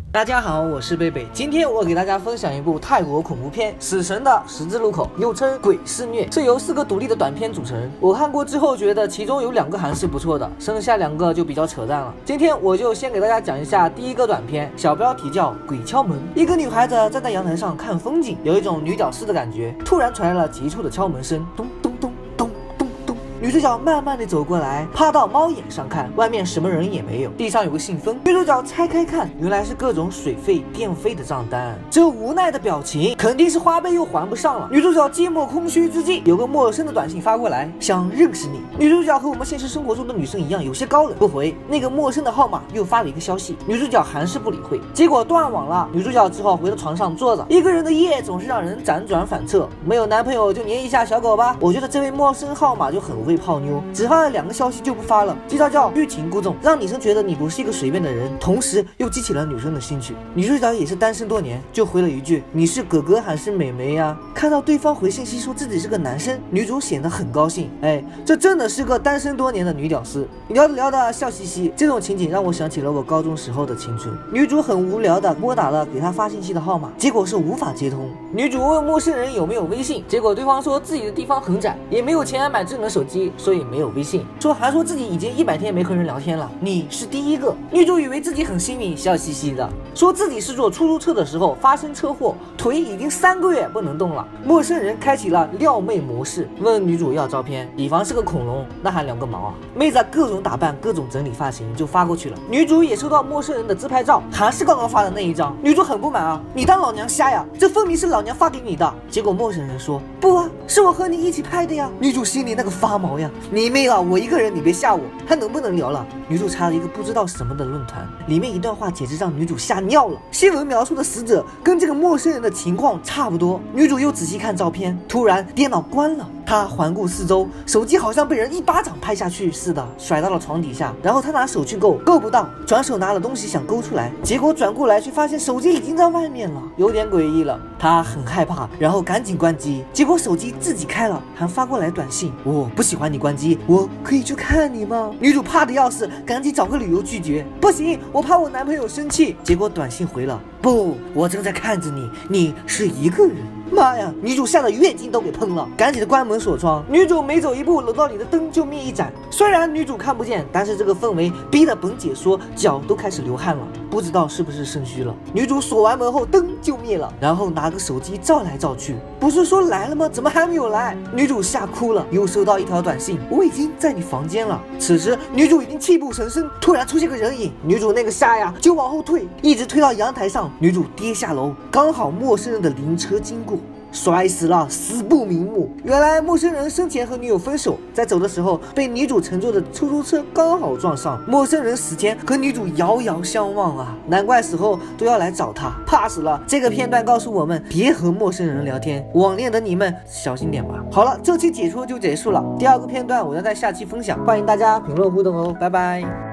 大家好，我是贝贝。今天我给大家分享一部泰国恐怖片《死神的十字路口》，又称《鬼肆虐》，是由4个独立的短片组成。我看过之后觉得其中有2个还是不错的，剩下2个就比较扯淡了。今天我就先给大家讲一下第一个短片，小标题叫《鬼敲门》。一个女孩子站在阳台上看风景，有一种女屌丝的感觉。突然传来了急促的敲门声，咚咚咚咚咚咚。女主角慢慢地走过来，趴到猫眼上看，外面什么人也没有，地上有个信封。女主角拆开看，原来是各种水费、电费的账单。这无奈的表情，肯定是花呗又还不上了。女主角寂寞空虚之际，有个陌生的短信发过来，想认识你。女主角和我们现实生活中的女生一样，有些高冷，不回。那个陌生的号码又发了一个消息，女主角还是不理会，结果断网了。女主角只好回到床上坐着。一个人的夜总是让人辗转反侧，没有男朋友就黏一下小狗吧。我觉得这位陌生号码就很会泡妞，只发了2个消息就不发了，这叫欲擒故纵，让女生觉得你不是一个随便的人，同时又激起了女生的兴趣。女主角也是单身多年，就回了一句：“你是哥哥还是妹妹呀？”看到对方回信息说自己是个男生，女主显得很高兴。哎，这真的是个单身多年的女屌丝。聊着聊着笑嘻嘻，这种情景让我想起了我高中时候的青春。女主很无聊的拨打了给她发信息的号码，结果是无法接通。女主问陌生人有没有微信，结果对方说自己的地方很窄，也没有钱买智能手机，所以没有微信。还说自己已经100天没和人聊天了，你是第一个。女主以为自己很幸运，笑嘻嘻的说自己是坐出租车的时候发生车祸，腿已经3个月不能动了。陌生人开启了撩妹模式，问女主要照片，以防是个恐龙，那还聊个毛啊！妹子各种打扮，各种整理发型就发过去了。女主也收到陌生人的自拍照，还是刚刚发的那一张。女主很不满啊，你当老娘瞎呀？这分明是老娘发给你的。结果陌生人说不啊，是我和你一起拍的呀。女主心里那个发毛呀，你妹啊，我一个人你别吓我，还能不能聊了？女主查了一个不知道什么的论坛，里面一段话简直让女主吓尿了。新闻描述的死者跟这个陌生人的情况差不多。女主又仔细看照片，突然电脑关了，她环顾四周，手机好像被人一巴掌拍下去似的，甩到了床底下。然后她拿手去够不到，转手拿了东西想勾出来，结果转过来却发现手机已经在外面了，有点诡异了。她很害怕，然后赶紧关机，结果手机自己开了，还发过来短信：我不喜欢你关机，我可以去看你吗？女主怕的要死，赶紧找个理由拒绝。不行，我怕我男朋友生气。结果短信回了：不，我正在看着你，你是一个人。妈呀！女主吓得月经都给喷了，赶紧的关门锁窗。女主每走一步，楼道里的灯就灭一盏。虽然女主看不见，但是这个氛围逼得本解说脚都开始流汗了，不知道是不是肾虚了。女主锁完门后灯就灭了，然后拿个手机照来照去，不是说来了吗？怎么还没有来？女主吓哭了，又收到一条短信：我已经在你房间了。此时女主已经泣不成声，突然出现个人影，女主那个吓呀就往后退，一直推到阳台上。女主跌下楼，刚好陌生人的灵车经过，摔死了，死不瞑目。原来陌生人生前和女友分手，在走的时候被女主乘坐的出租车刚好撞上。陌生人死前和女主遥遥相望啊，难怪死后都要来找他，怕死了。这个片段告诉我们，别和陌生人聊天，网恋的你们小心点吧。好了，这期解说就结束了，第2个片段我要在下期分享，欢迎大家评论互动哦，拜拜。